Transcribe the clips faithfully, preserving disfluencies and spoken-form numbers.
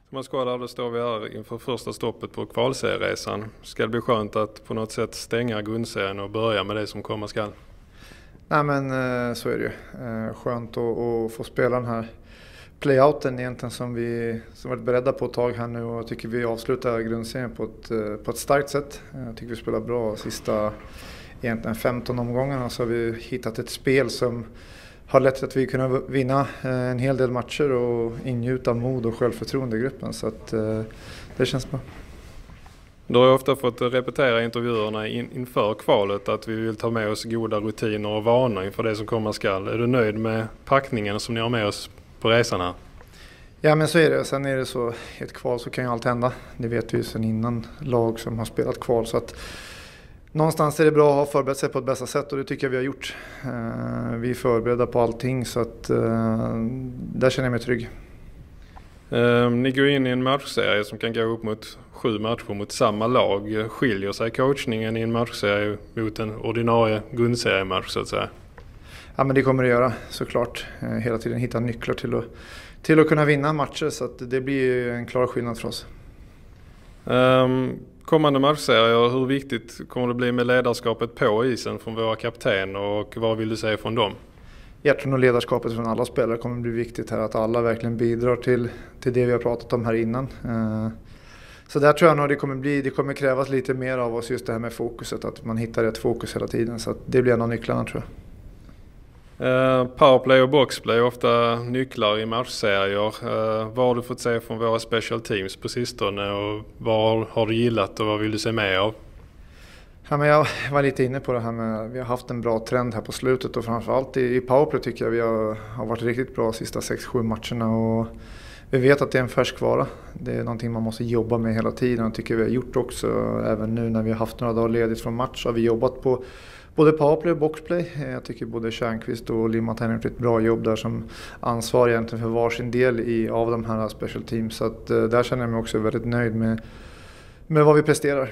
Thomas Skålar, då står vi här inför första stoppet på kvalserieresan. Ska det bli skönt att på något sätt stänga grundserien och börja med det som komma skall? Nej, men så är det ju. Skönt att få spela den här playouten egentligen som vi som varit beredda på ett tag här nu, och jag tycker vi avslutar grundserien på ett, på ett starkt sätt. Jag tycker vi spelar bra sista egentligen femton omgångarna, så har vi hittat ett spel som har lett till att vi kunnat vinna en hel del matcher och ingjuta mod och självförtroende i gruppen, så att det känns bra. Du har ofta fått repetera intervjuerna in, inför kvalet att vi vill ta med oss goda rutiner och vanor inför det som komma skall. Är du nöjd med packningen som ni har med oss på resan här? Ja, men så är det. Sen är det så, i ett kval så kan ju allt hända. Det vet vi ju sedan innan lag som har spelat kval, så att någonstans är det bra att ha förberett sig på ett bästa sätt, och det tycker jag vi har gjort. Uh, vi är förberedda på allting, så att uh, där känner jag mig trygg. Uh, ni går in i en matchserie som kan gå upp mot sju matcher mot samma lag. Skiljer sig coachningen i en matchserie mot en ordinarie grundseriematch så att säga? Ja, men det kommer det göra såklart. Uh, hela tiden hitta nycklar till att, till att kunna vinna matcher, så att det blir en klar skillnad för oss. Um, kommande matchserier, hur viktigt kommer det bli med ledarskapet på isen från våra kaptener, och vad vill du säga från dem? Jag tror nog ledarskapet från alla spelare kommer bli viktigt här, att alla verkligen bidrar till, till det vi har pratat om här innan. Uh, så där tror jag nog det kommer bli, det kommer krävas lite mer av oss, just det här med fokuset, att man hittar rätt fokus hela tiden, så att det blir en av nycklarna tror jag. Uh, powerplay och boxplay är ofta nycklar i matchserier. Uh, vad har du fått se från våra special teams på sistone, och vad har du gillat och vad vill du se mer av? Ja, men jag var lite inne på det här med, vi har haft en bra trend här på slutet, och framförallt i, i powerplay tycker jag vi har, har varit riktigt bra de sista sex sju matcherna, och vi vet att det är en färskvara. Det är någonting man måste jobba med hela tiden, och tycker vi har gjort också. Även nu när vi har haft några dagar ledigt från match har vi jobbat på både powerplay och boxplay. Jag tycker både Tjärnqvist och Limmat har gjort ett bra jobb där som ansvarig egentligen för varsin del i, av de här special teams. Så att, där känner jag mig också väldigt nöjd med, med vad vi presterar.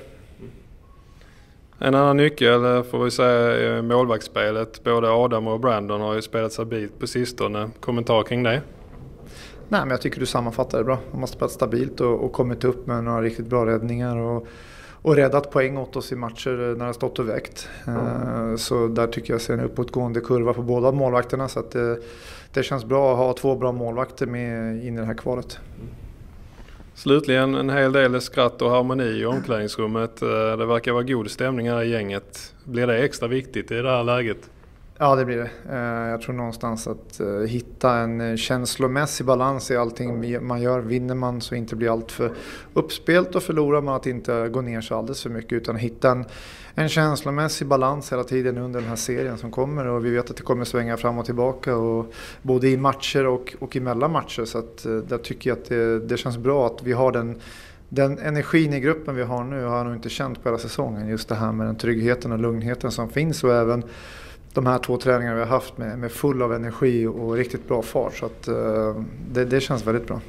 En annan nyckel får vi säga målvaktsspelet. Både Adam och Brandon har ju spelat stabilt på sistone. Kommentar kring det? Nej, men jag tycker du sammanfattar det bra. De har spelat stabilt och, och kommit upp med några riktigt bra räddningar. Och Och räddat poäng åt oss i matcher när det stått och väckt. Mm. Så där tycker jag ser en uppåtgående kurva på båda målvakterna. Så att det, det känns bra att ha två bra målvakter med in i det här kvalet. Slutligen en hel del skratt och harmoni i omklädningsrummet. Det verkar vara god stämning här i gänget. Blir det extra viktigt i det här läget? Ja, det blir det. Jag tror någonstans att hitta en känslomässig balans i allting man gör. Vinner man så inte blir allt för uppspelt, och förlorar man att inte gå ner så alldeles för mycket, utan hitta en, en känslomässig balans hela tiden under den här serien som kommer. Och vi vet att det kommer svänga fram och tillbaka, och både i matcher och, och i mellan matcher. Så att, där tycker jag att det, det känns bra att vi har den Den energin i gruppen vi har nu har jag nog inte känt på hela säsongen. Just det här med den tryggheten och lugnheten som finns, och även de här två träningarna vi har haft med, med full av energi och riktigt bra fart. Så att, uh, det, det känns väldigt bra.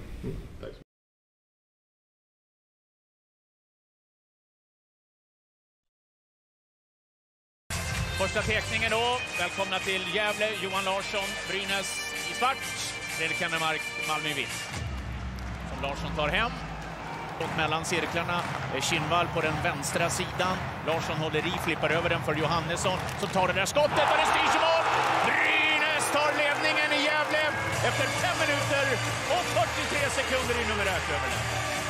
Första teckningen då. Välkomna till Gävle. Johan Larsson, Brynäs i svart. Fredrik Händemark, Malmö i vitt. Som Larsson tar hem. Och mellan cirklarna Kinnvall på den vänstra sidan. Larsson håller i, flippar över den för Johannesson som tar det där skottet, och det styrs i mål. Brynäs tar ledningen i Gävle efter fem minuter och fyrtiotre sekunder i numerärt överläge.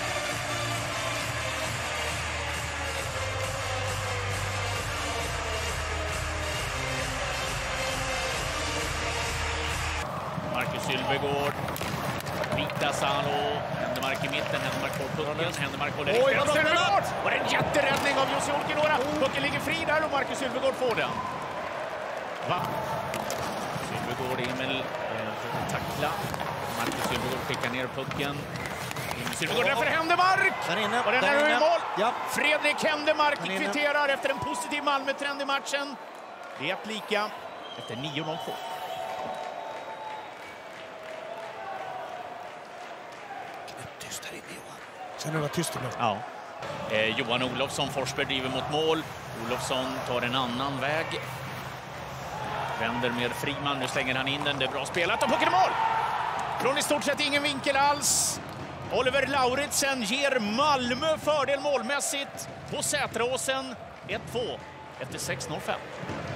Marcus Sylvegård, Vita Salo, Händemark i mitten, Händemark på pucken, Händemark håller i Sylvegård! Och det är en jätteräddning av Jussi Olkinuora. Pucken ligger fri där och Marcus Sylvegård får den. Va? Sylvegård, Emil eh, får tackla. Marcus Sylvegård skickar ner pucken. Sylvegård där för Händemark! Där inne, och den där är nu i mål! Ja. Fredrik Händemark kvitterar efter en positiv Malmö-trend i matchen. Det är ett lika efter nio noll två. Tyst här inne, Johan. Sen är det tyst ibland. Ja. Eh, Johan Olofsson, Forsberg driver mot mål. Olofsson tar en annan väg. Vänder med Friman, nu slänger han in den. Det är bra spelat och pucken i mål! Från i stort sett ingen vinkel alls. Oliver Lauritsen ger Malmö fördel målmässigt på Sätraåsen. ett två efter sex noll fem.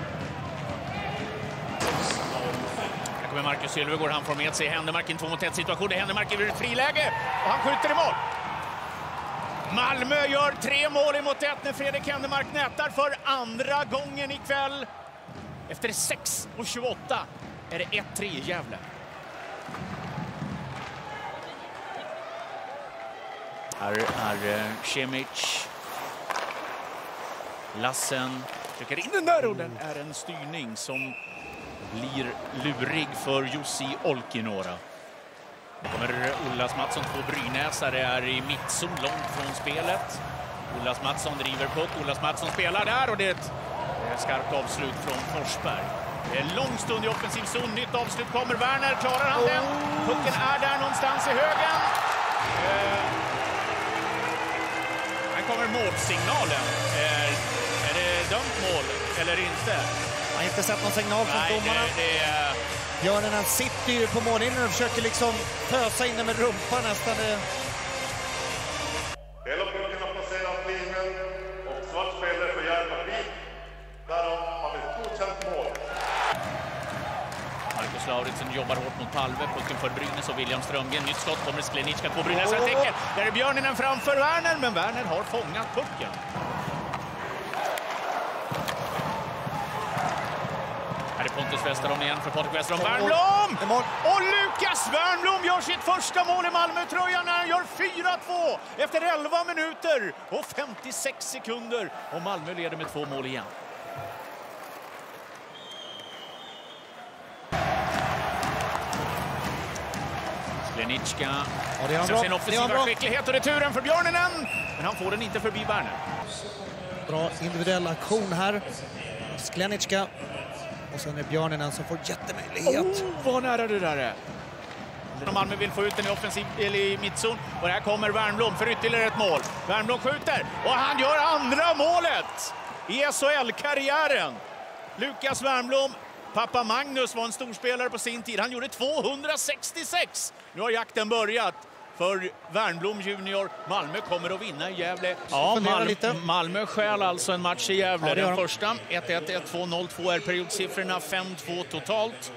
Här kommer Marcus Sylvegård. Han får med sig Händemark i en två mot ett situation. Det Händemark är ett friläge och han skjuter i mål. Malmö gör tre mål emot ett när Fredrik Händemark nätar för andra gången ikväll. Efter sex och tjugoåtta är det ett tre i Gävle. Här är Semic. Lassen trycker in den där och den är en styrning som blir lurig för Jussi Olkinuora. Det kommer Ullas Mattsson, två brynäsare är i mittzon långt från spelet. Ullas Mattsson driver puck, Ullas Mattsson spelar där och det är ett skarpt avslut från Forsberg. Det är en lång stund i offensiv zon, nytt avslut kommer Werner, klarar han den? Pucken är där någonstans i högen. Eh, här kommer målsignalen. Eh, är det dömt mål eller inte? Jag har inte sett någon signal från Nej, domarna. det, det är... Björnen sitter ju på mållinjen och försöker liksom fösa in den med rumpan nästan. Hela pucken har passerat linjen och svart spelare för Gävle förbi. Därav har vi ett godkänt mål. Marcus Lauritsen jobbar hårt mot Palve. Pucken för Brynäs och William Strömgren. Nytt skott kommer Sklenicka på Brynäs. Oh, oh, oh. Där är Björninen framför Werner, men Werner har fångat pucken. Här är Pontus Westerholm igen för Patrik Westerholm. Wernbloom! Och Lukas Wernbloom gör sitt första mål i Malmö-tröjan när han gör fyra två efter elva minuter och femtiosex sekunder. Och Malmö leder med två mål igen. Sklenicka ja, visar sin offensiva skicklighet och returen för Björninen. Men han får den inte förbi Werner. Bra individuell aktion här. Sklenicka. Och sen är Björninen som får jättemöjlighet. Oh, vad nära det där är. Malmö vill få ut den i offensiv eller i mittzon. Och här kommer Wernbloom för ytterligare ett mål. Wernbloom skjuter och han gör andra målet i S H L-karriären. Lukas Wernbloom. Pappa Magnus var en storspelare på sin tid. Han gjorde tvåhundrasextiosex. Nu har jakten börjat för Wernbloom junior. Malmö kommer att vinna i Gävle. Ja, Malmö, Malmö skäl alltså en match i Gävle. Ja, den första ett ett, ett två, noll två är periodsiffrorna fem två totalt.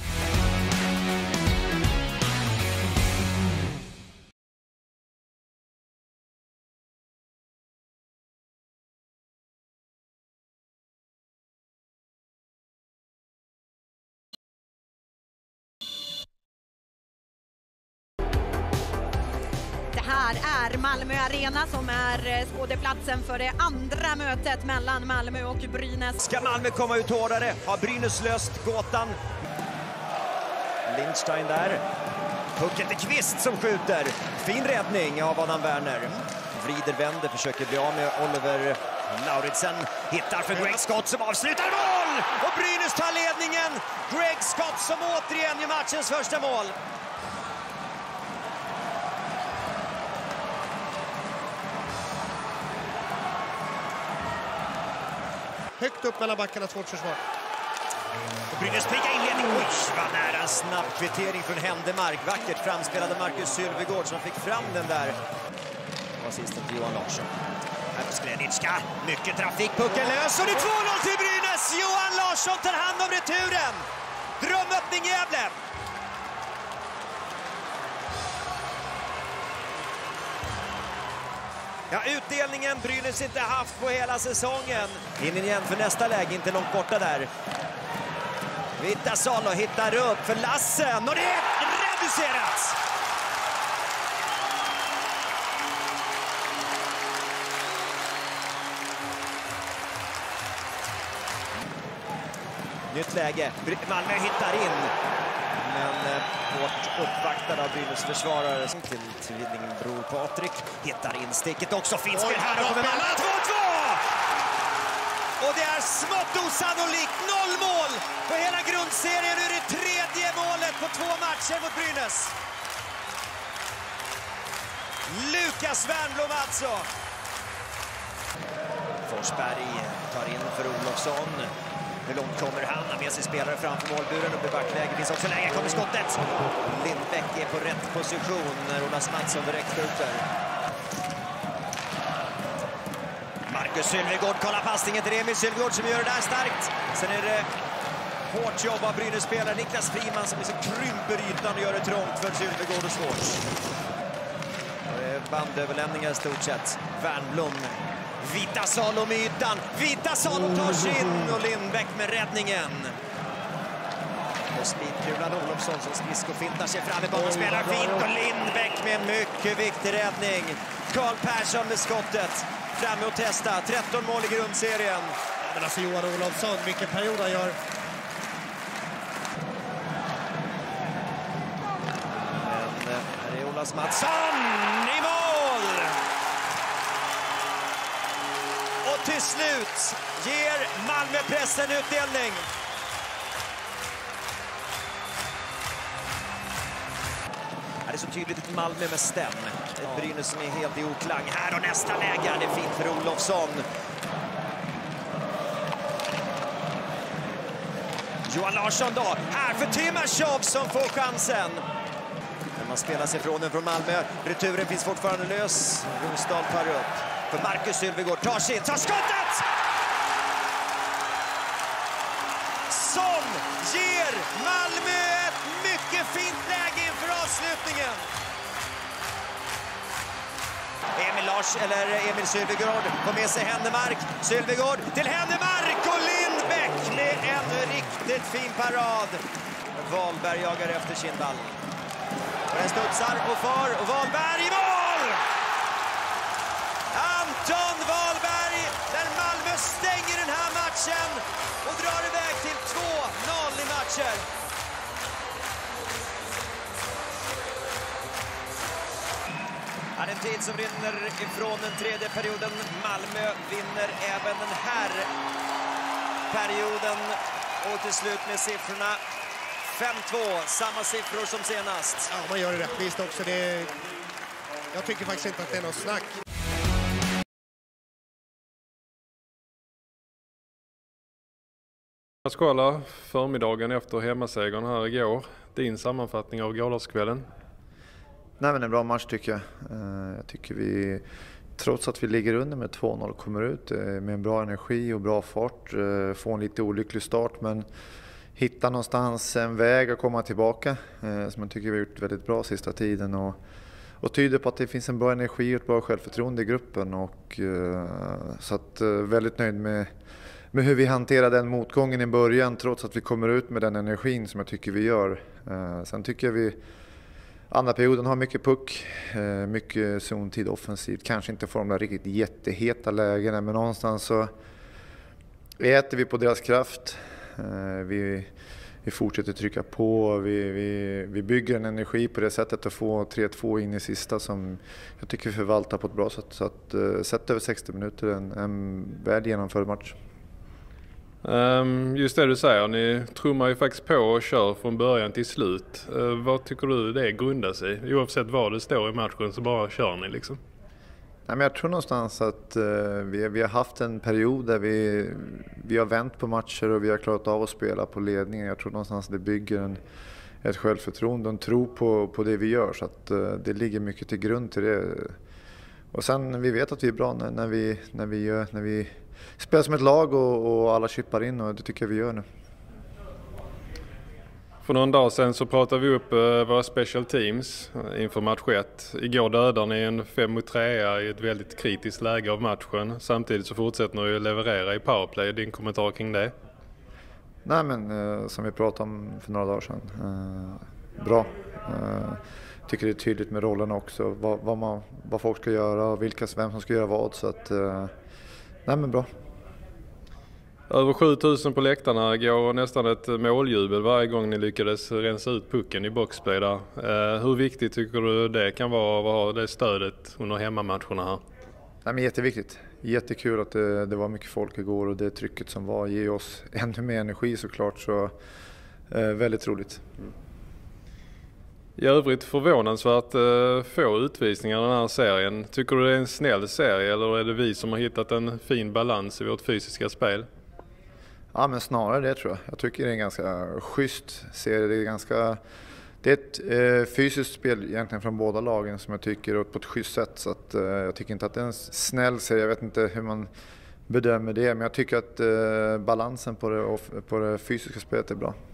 Här är Malmö Arena som är skådeplatsen för det andra mötet mellan Malmö och Brynäs. Ska Malmö komma ut hårdare? Har Brynäs löst gåtan? Lindstein där. Pucken till Kvist som skjuter. Fin räddning av Adam Werner. Vrider, vänder, försöker bli av med Oliver Lauritsen. Hittar för Greg Scott som avslutar mål! Och Brynäs tar ledningen. Greg Scott som återigen gör matchens första mål. Högt upp mellan backarna, svårt försvar. Och Brynäs pigga inledning. Oj, vad nära en snabb kvittering från Händemark. Vackert framspelade Marcus Sylvegård som fick fram den där. Och assisten till Johan Larsson. Här på Sklenicka. Mycket trafik. Pucken lös och det är två noll till Brynäs. Johan Larsson tar hand om returen. Drömöppning Gävle. Ja, utdelningen Brynäs inte haft på hela säsongen. In igen för nästa läge, inte långt borta där. Vitasalo hittar upp för Lassen och det är reducerat. Nytt läge, Malmö hittar in. Men hårt uppvaktad av Brynäs försvarare till tvillingbror Patrik. Hittar insticket också. Finsker här och kommer Malmö två två! Och det är smått osannolikt. Noll mål på hela grundserien. Nu är det tredje målet på två matcher mot Brynäs. Lukas Wernbloom alltså. Forsberg tar in för Olofsson. Hur långt kommer han? Han med sig spelare framför målburen. Upp i backläge. Finns också läge. Kommer skottet. Lindbäck är på rätt position när Jonas Mattsson direkt skjuter. Marcus Sylvegård kollar passningen till Emil Sylvegård som gör det där starkt. Sen är det hårt jobb av Brynäs-spelare Niklas Friman som liksom krymper ytan och gör det trångt för Sylvegård och Svårt. Bandöverlämningar i stort sett. Wernbloom. Vita Salom i ytan. Vita Salom tar sig in och Lindbäck med räddningen. Och speedkulan Olofsson som skridskofintar sig fram i banan. Spelar fint och Lindbäck med en mycket viktig räddning. Karl Persson med skottet. Framme och testa. tretton mål i grundserien. Men alltså Johan Olofsson, vilken period han gör. Men här är Jonas Mattsson i mål! Och till slut ger Malmö-pressen utdelning. Det är så tydligt ett Malmö med stäm. Ett Brynäs som är helt i oklang. Här och nästa läge. Det är fint för Olofsson. Johan Larsson då. Här för Timashov som får chansen. Men man spelar sig från den från Malmö. Returen finns fortfarande lös. Rosdahl tar upp. För Marcus Sylvegård tar sig in. Tar skottet! Som ger Malmö ett mycket fint läge inför avslutningen. Emil Lars, eller Emil Sylvegård får med sig Händemark. Sylvegård till Händemark och Lindbäck med en riktigt fin parad. Wahlberg jagar efter Kindvall. Och den studsar och far och Wahlberg i mål! Anton Wahlberg, där Malmö stänger den här matchen och drar iväg till två noll i matchen. Ja, en tid som rinner ifrån den tredje perioden. Malmö vinner även den här perioden. Och till slut med siffrorna fem två, samma siffror som senast. Ja, man gör det rättvist också. Det är... Jag tycker faktiskt inte att det är något snack. Skåla förmiddagen efter hemmasegern här igår. Din sammanfattning av gårdagskvällen? Nej, men en bra match tycker jag. Jag tycker vi, trots att vi ligger under med två noll, kommer ut med en bra energi och bra fart. Får en lite olycklig start, men hitta någonstans en väg att komma tillbaka. Som jag tycker vi har gjort väldigt bra sista tiden. Och, och tyder på att det finns en bra energi och ett bra självförtroende i gruppen. Och, så att väldigt nöjd med med hur vi hanterar den motgången i början, trots att vi kommer ut med den energin som jag tycker vi gör. Sen tycker jag vi andra perioden har mycket puck, mycket zontid offensivt. Kanske inte får de där riktigt jätteheta lägena, men någonstans så äter vi på deras kraft. Vi, vi fortsätter trycka på, vi, vi, vi bygger en energi på det sättet att få tre två in i sista som jag tycker vi förvaltar på ett bra sätt. Så att sett över sextio minuter, en, en väl genomförd match. Um, just det du säger, ni trummar ju faktiskt på och kör från början till slut. Uh, vad tycker du det grundar sig? Oavsett vad det står i matchen så bara kör ni liksom. Nej, men jag tror någonstans att uh, vi, vi har haft en period där vi, vi har vänt på matcher och vi har klarat av att spela på ledningen. Jag tror någonstans att det bygger en, ett självförtroende och en tro på, på det vi gör. Så att uh, det ligger mycket till grund till det. Och sen vi vet att vi är bra när, när, vi, när, vi, gör, när vi spelar som ett lag och, och alla chippar in, och det tycker jag vi gör nu. För någon dag sedan så pratade vi upp uh, våra special teams inför match ett. Igår dödade ni en fem mot tre i ett väldigt kritiskt läge av matchen. Samtidigt så fortsätter ni att leverera i powerplay. Din kommentar kring det? Nej, men uh, som vi pratade om för några dagar sedan. Uh, bra. Uh, tycker det är tydligt med rollerna också. Vad, vad, man, vad folk ska göra och vilka, vem som ska göra vad. Så att, uh, nej men bra. Över sjutusen på läktarna, går nästan ett måljubel varje gång ni lyckades rensa ut pucken i boxplay där. Uh, hur viktigt tycker du det kan vara att ha det stödet under hemmamatcherna här? Nej, men jätteviktigt. Jättekul att det, det var mycket folk igår och det trycket som var ger oss ännu mer energi såklart. Så uh, väldigt roligt. Mm. I övrigt förvånansvärt uh, få utvisningar i den här serien. Tycker du det är en snäll serie eller är det vi som har hittat en fin balans i vårt fysiska spel? Ja, men snarare det tror jag. Jag tycker det är en ganska schysst serie. Det är ganska... Det är ett eh, fysiskt spel egentligen från båda lagen som jag tycker är på ett schysst sätt. Så att, eh, jag tycker inte att det är en snäll serie. Jag vet inte hur man bedömer det. Men jag tycker att eh, balansen på det, på det fysiska spelet är bra.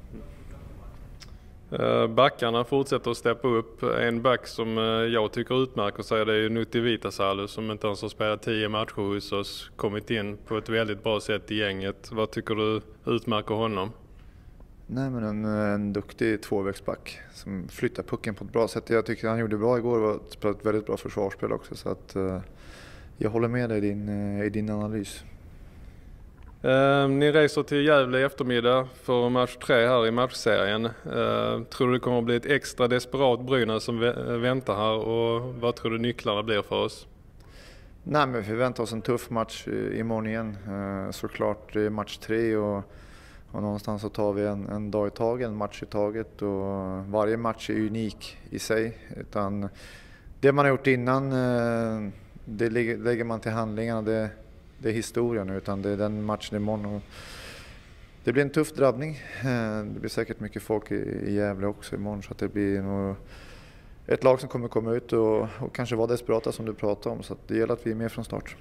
Eh, backarna fortsätter att steppa upp. En back som eh, jag tycker utmärker sig, det är Nuti Viitasalu som inte ens har spelat tio matcher hos oss. Kommit in på ett väldigt bra sätt i gänget. Vad tycker du utmärker honom? Nej, men en, en duktig tvåvägsback som flyttar pucken på ett bra sätt. Jag tycker han gjorde bra igår och spelade ett väldigt bra försvarsspel också. Så att, uh, jag håller med dig i din, uh, i din analys. Uh, ni reser till Gävle i eftermiddag för match tre här i matchserien. Uh, tror du det kommer att bli ett extra desperat Brynäs som vä- väntar här och vad tror du nycklarna blir för oss? Nej, men vi väntar oss en tuff match imorgon igen. Uh, såklart det är match tre och Och någonstans så tar vi en, en dag i taget, en match i taget och varje match är unik i sig. Utan det man har gjort innan, det lägger man till handlingarna, det, det är historien, utan det är den matchen imorgon. Och det blir en tuff drabbning. Det blir säkert mycket folk i, i Gävle också imorgon, så att det blir nog ett lag som kommer komma ut och, och kanske vara desperata som du pratade om. Så att det gäller att vi är med från start.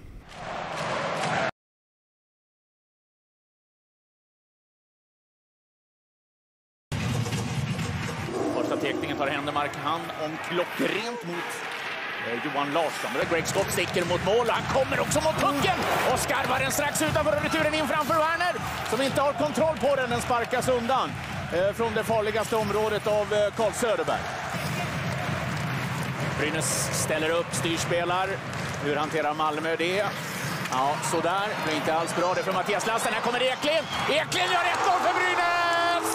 Tekningen tar Händemark hand om klockrent mot eh, Johan Larsson. Greg Scott sticker mot mål. Han kommer också mot pucken och skarvar den strax utanför returen in framför Werner som inte har kontroll på den. Den sparkas undan eh, från det farligaste området av eh, Carl Söderberg. Brynäs ställer upp, styrspelar. Hur hanterar Malmö det? Ja, sådär. Det är inte alls bra det för Mattias Lassen. Här kommer Eklund. Eklund gör ett mål för Brynäs!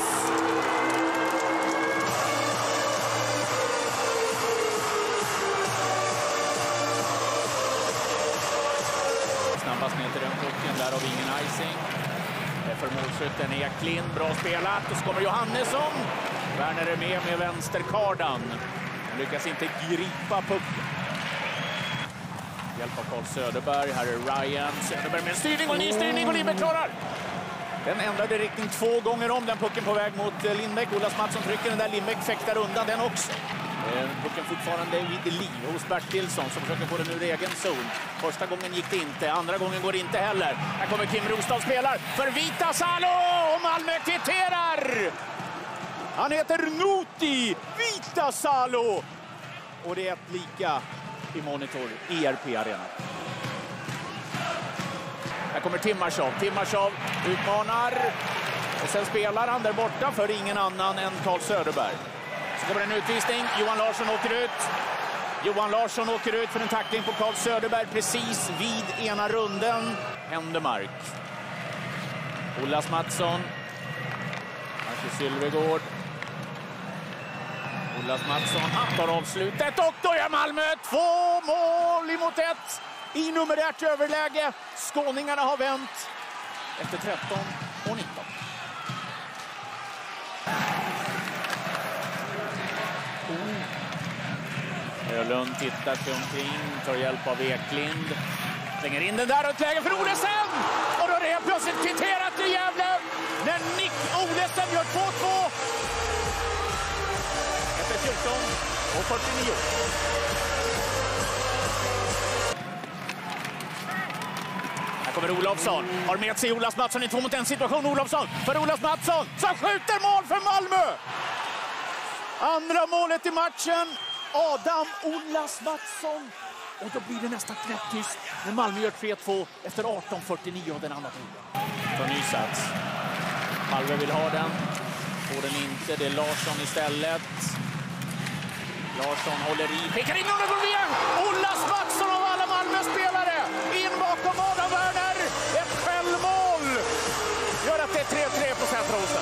Snabbast ner till den pucken, där har vi ingen icing. För målskytten Eklund, bra spelat. Och så kommer Johannesson. Werner är med med vänsterkardan. Han lyckas inte gripa pucken. Hjälp av Carl Söderberg, här är Ryan. Söderberg med en styrning och ny styrning och Lindbäck klarar. Den ändrade riktning två gånger om den pucken på väg mot Lindbäck. Ola Mattsson trycker den där, Lindbäck fäktar undan den också. Pucken fortfarande vid liv hos Bertilsson som försöker få den ur egen zon. Första gången gick det inte, andra gången går det inte heller. Här kommer Kim Rostad spelar för Viitasalu och Malmö kvitterar! Han heter Nuti Viitasalu och det är ett lika i monitor i E R P-arenan. Här kommer Timashov. Timashov utmanar och sen spelar han där borta för ingen annan än Carl Söderberg. Så kommer en utvisning. Johan Larsson åker ut. Johan Larsson åker ut för en tackling på Carl Söderberg precis vid ena runden. Händemark. Ola Mattsson. Marcus Sylvegård. Ola Mattsson, han tar avslutet och då är Malmö två mål emot ett i numerärt överläge. Skåningarna har vänt efter tretton och nitton. Ölund tittar sig omkring, tar hjälp av Eklind. Slänger in den där och ett läge för Olesen. Och då är det plötsligt kvitterat i Gävle när Nick Olesen gör två två. Efter fjorton och fyrtionio. Här kommer Olofsson. Har med sig Ola Mattsson i två mot en situation. Olofsson för Ola Mattsson som skjuter mål för Malmö. Andra målet i matchen. Adam Ola Mattsson. Och då blir det nästan knäpptyst när Malmö gör tre två efter arton fyrtionio den andra tiden. För ny sats. Malmö vill ha den. Får den inte. Det är Larsson istället. Larsson håller i. Skickar in under Bolvén. Ola Mattsson av alla Malmö-spelare. In bakom Adam Werner. Ett självmål. Gör att det är tre tre på Sätraåsen.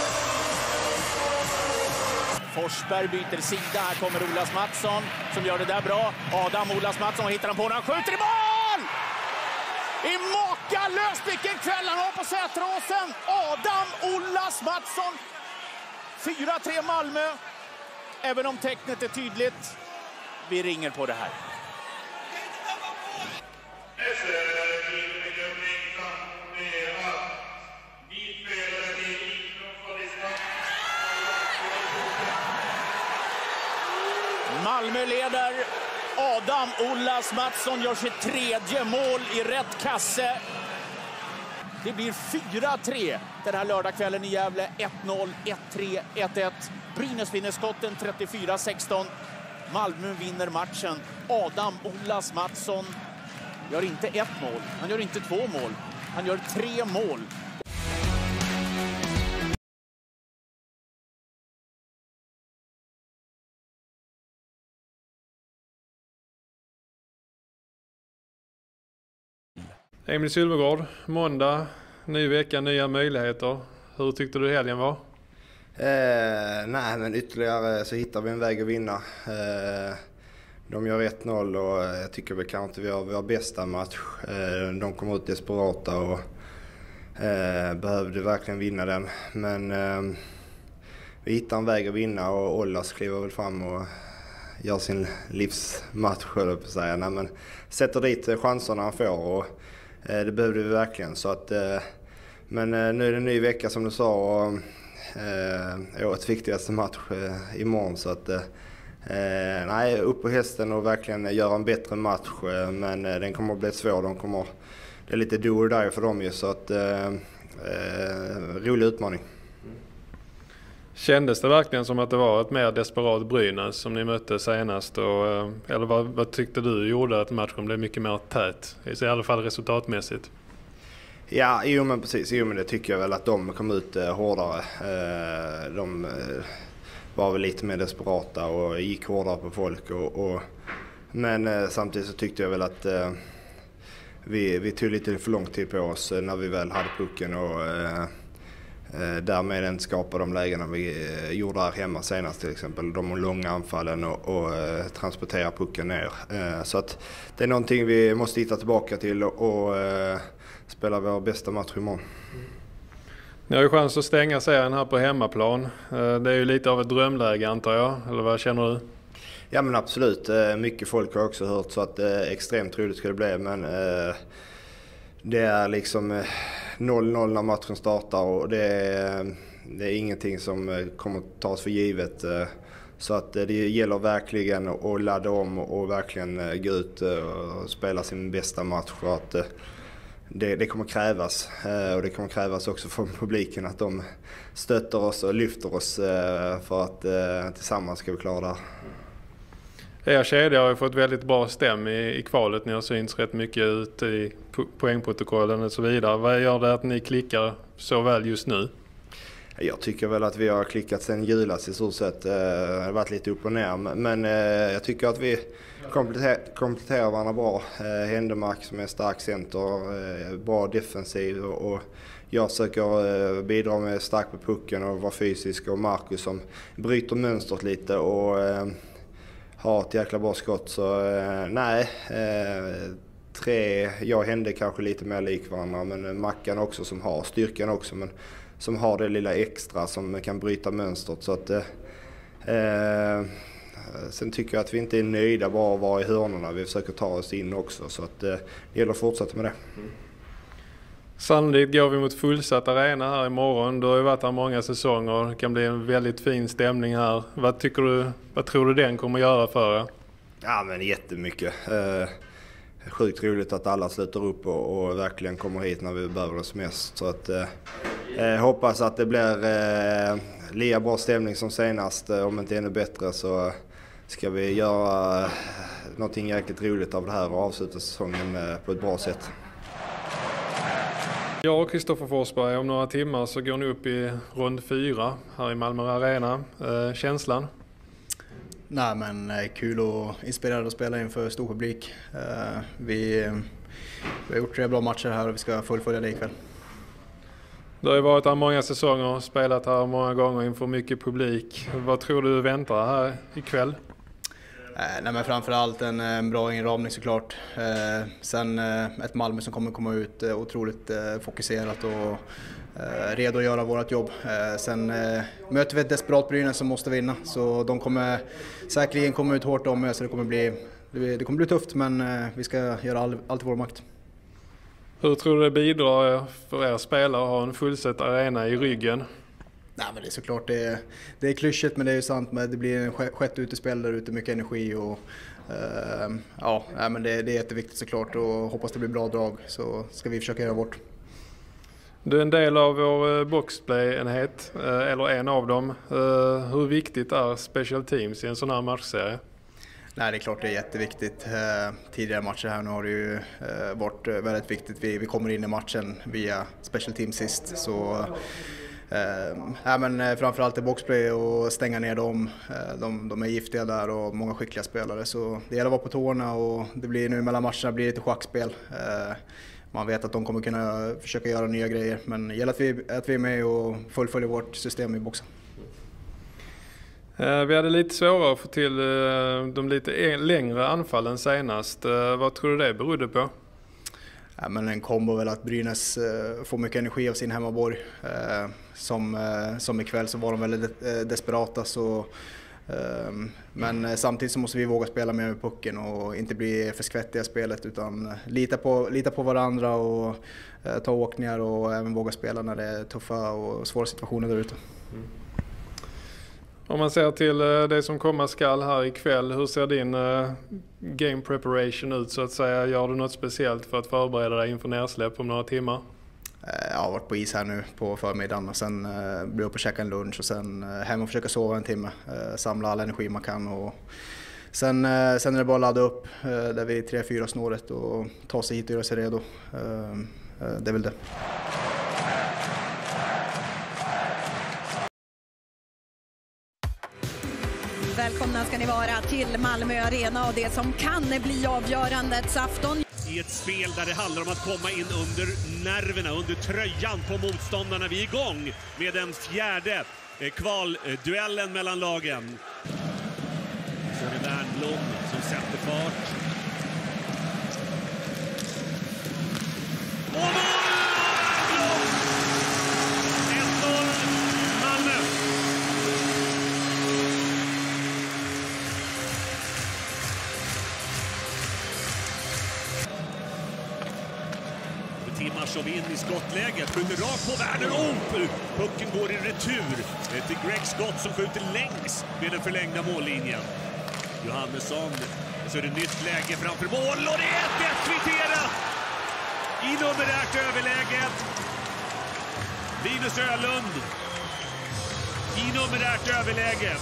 Forsberg byter sida. Här kommer Ola Mattsson som gör det där bra. Adam Ola Mattsson hittar han på när han skjuter i mål! I makalöst vilken kväll han har på Sätraåsen. Adam Ola Mattsson. fyra tre Malmö. Även om tecknet är tydligt. Vi ringer på det här. Malmö leder. Adam Ollas Mattsson gör sitt tredje mål i rätt kasse. Det blir fyra tre den här lördagskvällen i Gävle. ett noll, ett tre, ett ett. Brynäs vinner skotten trettiofyra sexton. Malmö vinner matchen. Adam Ollas Mattsson gör inte ett mål. Han gör inte två mål. Han gör tre mål. Emil Sylvegård, måndag, ny vecka, nya möjligheter. Hur tyckte du helgen var? Eh, nej, men ytterligare så hittar vi en väg att vinna. Eh, de gör ett noll och jag tycker väl kanske inte vi har vår bästa match. Eh, de kom ut desperata och eh, behövde verkligen vinna den. Men eh, vi hittar en väg att vinna och Ollas kliver väl fram och gör sin livsmatch, höll jag på att säga. Nej, men sätter dit chanserna han får och eh, det behövde vi verkligen. Så att, eh, men eh, nu är det en ny vecka som du sa och eh, årets viktigaste match eh, imorgon. Så att, eh, nej, upp på hästen och verkligen göra en bättre match. Eh, men eh, den kommer att bli svår. De kommer, det är lite do or die för dem ju, så att eh, eh, rolig utmaning. Kändes det verkligen som att det var ett mer desperat Brynäs som ni mötte senast? Och, eller vad, vad tyckte du gjorde att matchen blev mycket mer tät? I alla fall resultatmässigt. Ja, jo men precis. Jo men det tycker jag väl att de kom ut eh, hårdare. Eh, de eh, var väl lite mer desperata och gick hårdare på folk. Och, och, men eh, samtidigt så tyckte jag väl att eh, vi, vi tog lite för lång tid på oss när vi väl hade pucken och eh, därmed inte skapa de lägena vi gjorde här hemma senast till exempel. De långa anfallen och, och eh, transportera pucken ner. Eh, så att det är någonting vi måste hitta tillbaka till och, och eh, spela vår bästa match imorgon. Ni har ju chans att stänga serien här på hemmaplan. Eh, det är ju lite av ett drömläge antar jag, eller vad känner du? Ja men absolut, eh, mycket folk har också hört så att eh, extremt troligt ska det bli, men eh, det är liksom noll noll när matchen startar och det är, det är ingenting som kommer att tas för givet. Så att det gäller verkligen att ladda om och verkligen gå ut och spela sin bästa match. För att det, det kommer krävas och det kommer krävas också från publiken att de stöttar oss och lyfter oss för att tillsammans ska vi klara det här. Er kedja har ju fått väldigt bra stäm i, i kvalet. Ni har synts rätt mycket ut i po- poängprotokollen och så vidare. Vad gör det att ni klickar så väl just nu? Jag tycker väl att vi har klickat sen julas i stort sett. Det har varit lite upp och ner. Men jag tycker att vi kompletterar, kompletterar varandra bra. Händemark som är stark center, bra defensiv och jag söker bidra med stark på pucken och vara fysisk. Och Marcus som bryter mönstret lite och har ett jäkla bra skott, så eh, nej, eh, tre, jag hände kanske lite mer lik varandra, men Mackan också som har styrkan också, men som har det lilla extra som kan bryta mönstret, så att eh, sen tycker jag att vi inte är nöjda bara att vara i hörnorna, vi försöker ta oss in också, så att eh, det gäller att fortsätta med det. Mm. Sannolikt går vi mot fullsatt arena här imorgon. Du har ju varit här många säsonger. Det kan bli en väldigt fin stämning här. Vad tycker du, vad tror du den kommer göra för er? Ja men jättemycket. Eh, sjukt roligt att alla sluter upp och, och verkligen kommer hit när vi behöver det som mest. Så att eh, hoppas att det blir eh, lika bra stämning som senast. Om inte ännu bättre så ska vi göra någonting jäkligt roligt av det här och avsluta säsongen eh, på ett bra sätt. Jag och Kristoffer Forsberg, om några timmar så går ni upp i rond fyra här i Malmö Arena. Eh, känslan? Nej men kul och inspirerad att spela inför stor publik. Eh, vi, vi har gjort tre bra matcher här och vi ska fullfölja det ikväll. Du har ju varit här många säsonger, spelat här många gånger inför mycket publik. Vad tror du väntar här ikväll? Nej, men framförallt en, en bra inramning såklart. Eh, sen eh, ett Malmö som kommer komma ut eh, otroligt eh, fokuserat och eh, redo att göra vårt jobb. Eh, sen eh, möter vi ett desperat Brynäs som måste vinna, så de kommer säkerligen komma ut hårt om, så det kommer bli, det, det kommer bli tufft, men eh, vi ska göra all, allt i vår makt. Hur tror du det bidrar för er spelare att ha en fullsatt arena i ryggen? Nej, men det är såklart det är, det är klyschigt, men det är ju sant. Men det blir en sjätte utespel där ute, mycket energi och uh, ja, nej, men det, det är jätteviktigt såklart och hoppas det blir bra drag, så ska vi försöka göra vårt. Du är en del av vår boxplay-enhet, eller en av dem. Hur viktigt är special teams i en sån här matchserie? Nej, det är klart det är jätteviktigt. Tidigare matcher här nu har det ju varit väldigt viktigt. Vi, vi kommer in i matchen via special teams sist, så äh, men framförallt i boxplay och stänga ner dem. De, de är giftiga där och många skickliga spelare, så det gäller att vara på tårna, och det blir nu mellan matcherna blir det lite schackspel. Man vet att de kommer kunna försöka göra nya grejer, men det gäller att vi, att vi är med och fullföljer vårt system i boxen. Vi hade lite svårare att få till de lite längre anfallen senast. Vad tror du det berodde på? Ja, men en kombo väl att Brynäs får mycket energi av sin hemmaborg. Som, som ikväll så var de väldigt desperata, så men samtidigt så måste vi våga spela mer med pucken och inte bli för skvättiga i spelet, utan lita på, lita på varandra och ta åkningar och även våga spela när det är tuffa och svåra situationer där ute. Mm. Om man ser till det som komma skall här ikväll, hur ser din game preparation ut så att säga? Gör du något speciellt för att förbereda dig inför nersläpp om några timmar? Jag har varit på is här nu på förmiddagen och sen blir jag upp och käka en lunch och sen hem och försöka sova en timme. Samla all energi man kan och sen, sen är det bara att ladda upp där vid tre fyra snåret och ta sig hit och göra sig redo. Det är väl det. Välkomna ska ni vara till Malmö Arena och det som kan bli avgörandets afton. I ett spel där det handlar om att komma in under nerverna, under tröjan på motståndarna. Vi är igång med den fjärde kvalduellen mellan lagen. Så är det Wernbloom som sätter fart. Och mål! ett noll Malmö. Timmarsson in i skottläget, skjuter rakt på Werner. Oh, pucken går i retur till Greg Scott som skjuter längs med den förlängda mållinjen. Johannesson, så är det nytt läge framför mål och det är ett ett kvitterat i numerärt överläge. Linus Ölund i numerärt överläge.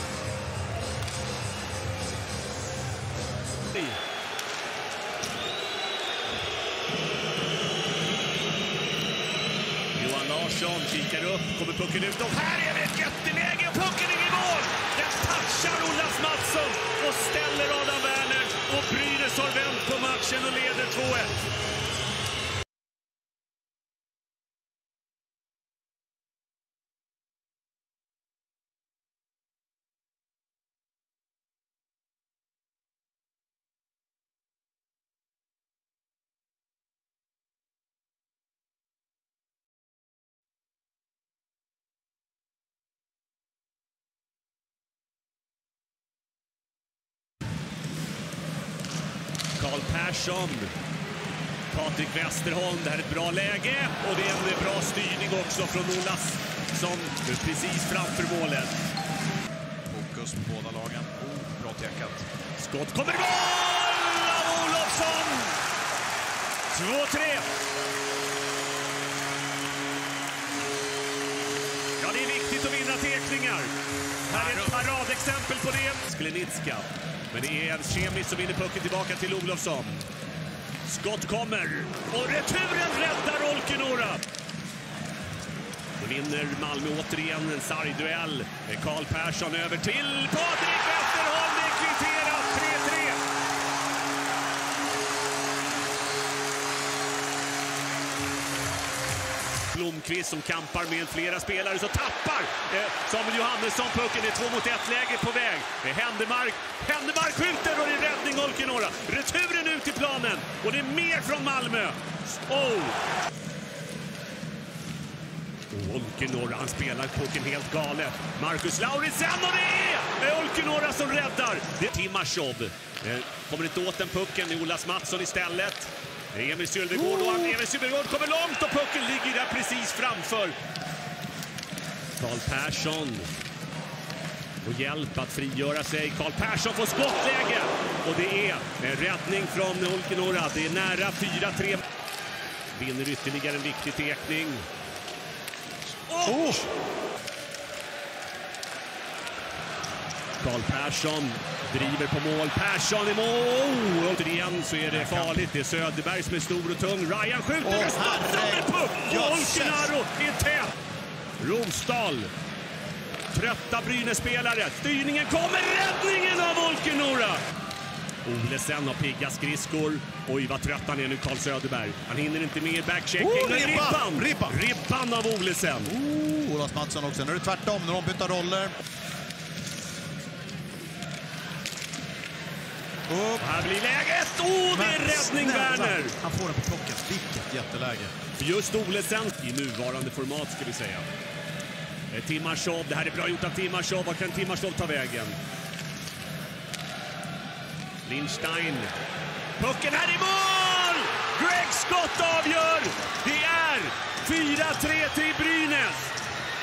Larsson kikar upp, kommer pucken ut och här är det ett jätteläge och pucken är i mål! Den touchar Olas Mattsson och ställer Adam Werner och Brynäs har vänt på matchen och leder två ett. Karl Persson, Patrik Westerholm, det här är ett bra läge och det är en bra styrning också från Olas som precis framför målet. Fokus på båda lagen, oh, bra täckat. Skott kommer mål av Olofsson! två tre. Ja, det är viktigt att vinna tekningar. Här är ett paradexempel på det. Sklenitska. Men det är Kemis som vinner pucken tillbaka till Olofsson. Skott kommer. Och returen räddar Olkinuora. Då vinner Malmö återigen en sargduell. Karl Persson över till Patrik Westerholm. Det är kvitterat tre tre. Blomqvist som kampar med flera spelare så tappar eh, Samuel Johannesson pucken. Det är två mot ett läge på väg. Eh, Händemark, Händemark skjuter och det är räddning Olkinuora. Returen ut i planen och det är mer från Malmö. Oh! Olkinuora, han spelar pucken helt galet. Marcus Lauritsen och det är Olkinuora som räddar. Det är Timashov. Eh, kommer inte åt den pucken i Olas Mattsson istället. Emil Sylvegård och Emil Sylvegård kommer långt och pucken ligger där precis framför. Karl Persson och hjälp att frigöra sig. Karl Persson får skottläge och det är en räddning från Olkinuora. Det är nära fyra tre. Vinner ytterligare en viktig tekning. Oh! Karl Persson driver på mål. Persson i mål! Och återigen så är det farligt. Det är Söderberg som är stor och tung. Ryan skjuter med stånd från puck. Olkinuora är tät. Rosdahl. Trötta Brynäs-spelare. Styrningen kommer. Räddningen av Olkinuora. Olesen har pigga skridskor. Oj, vad trött han är nu, Carl Söderberg. Han hinner inte med backchecking. Oh, ribban! Ribban! Ribban! Ribban av Olesen. Oh, Olas Mattsson också. Nu är det tvärtom när de byter roller. Och här blir läget. Åh, oh, det är räddning, Werner. Han får den på plocken. Vilket jätteläge. Just Olesen i nuvarande format, ska vi säga. Timashov. Det här är bra gjort av Timashov. Vad kan Timashov ta vägen? Lindstein. Pucken här i mål! Greg Scott avgör! Det är fyra tre till Brynäs.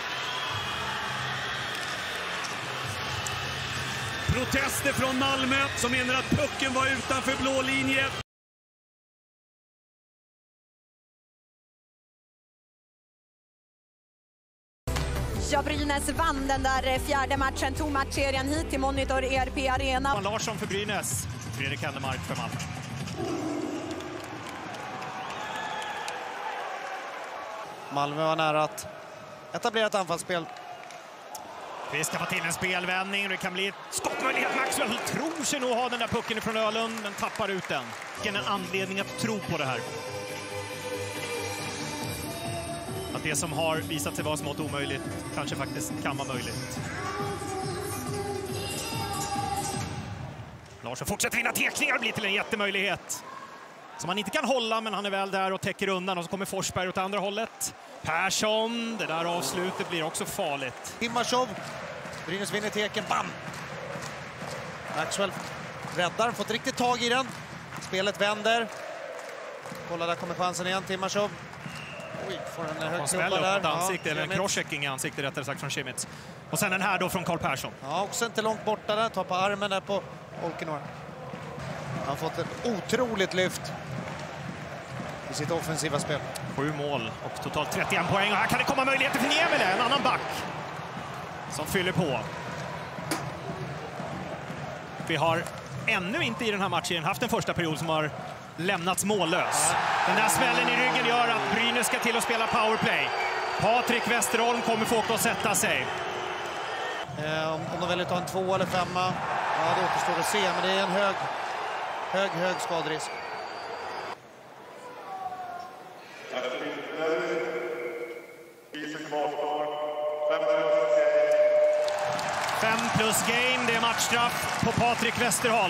Protester från Malmö som menar att pucken var utanför blå linje. Ja, Brynäs vann den där fjärde matchen, tog matchserien hit till Monitor E R P Arena. Johan Larsson för Brynäs, Fredrik Kennemark för Malmö. Malmö var nära att etablera ett anfallsspel. Vi ska få till en spelvändning. Det kan bli ett skottmöjlighet. Maxwell tror sig nog ha den där pucken från Ölund, men tappar ut den. Vilken en anledning att tro på det här. Att det som har visat sig vara smått omöjligt kanske faktiskt kan vara möjligt. Larsson fortsätter vinna tekningar, blir till en jättemöjlighet. Som han inte kan hålla, men han är väl där och täcker undan. Och så kommer Forsberg åt andra hållet. Persson, det där avslutet blir också farligt. Timashov, Brynäs vinner teken, bam! Maxwell räddar, fått riktigt tag i den. Spelet vänder. Kolla, där kommer chansen igen, Timashov. Oj, får en hög klubba där. Ansikte, ja, eller en crosschecking i ansiktet rättare sagt från Schmitz. Och sen den här då från Karl Persson. Ja, också inte långt borta där, tar på armen där på Olkinuora. Han har fått ett otroligt lyft i sitt offensiva spel. Sju mål och totalt trettioen poäng. Och här kan det komma möjligheter för Niemela, en annan back som fyller på. Vi har ännu inte i den här matchen haft en första period som har lämnats mållös. Den där smällen i ryggen gör att Brynäs ska till att spela powerplay. Patrik Westerholm kommer få åka och sätta sig. Eh, om de väljer att ta en två eller femma, ja, det återstår att se, men det är en hög, hög, hög skaderisk. Fem plus game, det är matchstraff på Patrik Westerholm.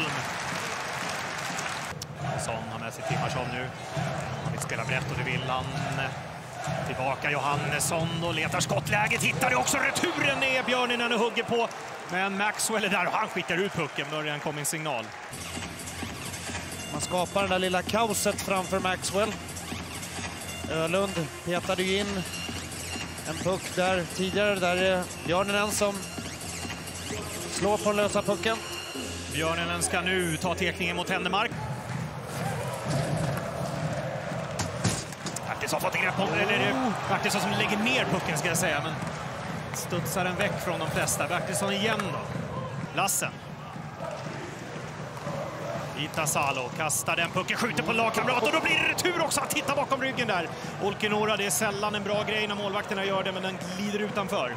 Son har med sig Timashov nu. Han vill spela brett och det vill han. Tillbaka Johannesson och letar skottläget. Hittar det också. Returen är Björninen och hugger på. Men Maxwell är där och han skickar ut pucken. Börjar en coming signal. Man skapar det där lilla kaoset framför Maxwell. Ölund petade ju in en puck där tidigare. Där är Björninen som slår på den lösa pucken. Björninen ska nu ta tekningen mot Händemark. Bertilsson har fått en grepp om, eller Bertilsson som lägger ner pucken ska jag säga, men studsar den väck från de flesta. Bertilsson igen då. Lassen. Itasalo kastar den pucken, skjuter på lagkamrat och då blir det retur också. Han tittar bakom ryggen där. Olkinuora, det är sällan en bra grej när målvakterna gör det, men den glider utanför.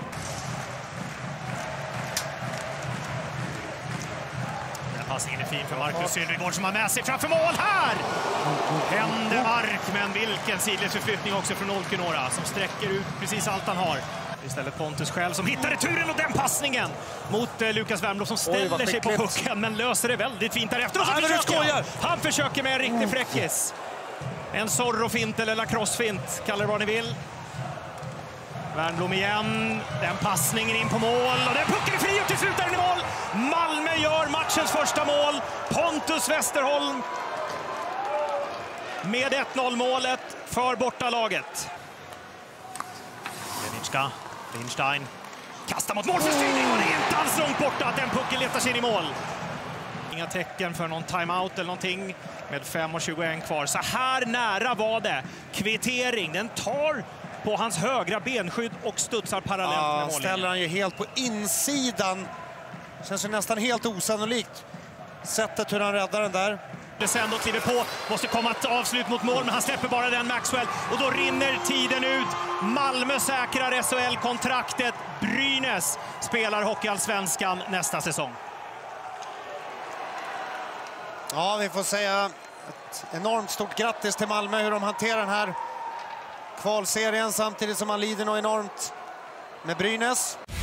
Passningen är fin för Marcus Sylvegård som har med sig framför mål här! Händemark, men vilken sidledsförflyttning också från Olkinuora som sträcker ut precis allt han har. Istället Pontus själv som hittar returen och den passningen mot eh, Lukas Wernbloom som ställer Oj, sig på pucken men löser det väldigt fint därefter. Och så försöker han försöker med en riktig fräckis. En Zorro-fint eller lacrosse-fint, kallar det vad ni vill. Wernbloom igen, den passningen in på mål och den pucken är fri och till slut är den i mål. Malmö gör matchens första mål. Pontus Westerholm med ett noll-målet för bortalaget. Lenicka, Lindstein, Kastar mot målförstyrning och det är inte alls långt borta att den pucken letar sig in i mål. Inga tecken för någon timeout eller någonting med fem och tjugoett kvar. Så här nära var det. Kvittering, den tar på hans högra benskydd och studsar parallellt ja, med mållinjen. Ställer han ju helt på insidan. Känns ju nästan helt osannolikt. Sättet hur han räddar den där. Desendo kliver på, måste komma ett avslut mot mål, men han släpper bara den Maxwell. Och då rinner tiden ut. Malmö säkrar S H L-kontraktet. Brynäs spelar Hockeyallsvenskan nästa säsong. Ja, vi får säga ett enormt stort grattis till Malmö hur de hanterar den här kvalserien samtidigt som man lider något enormt med Brynäs.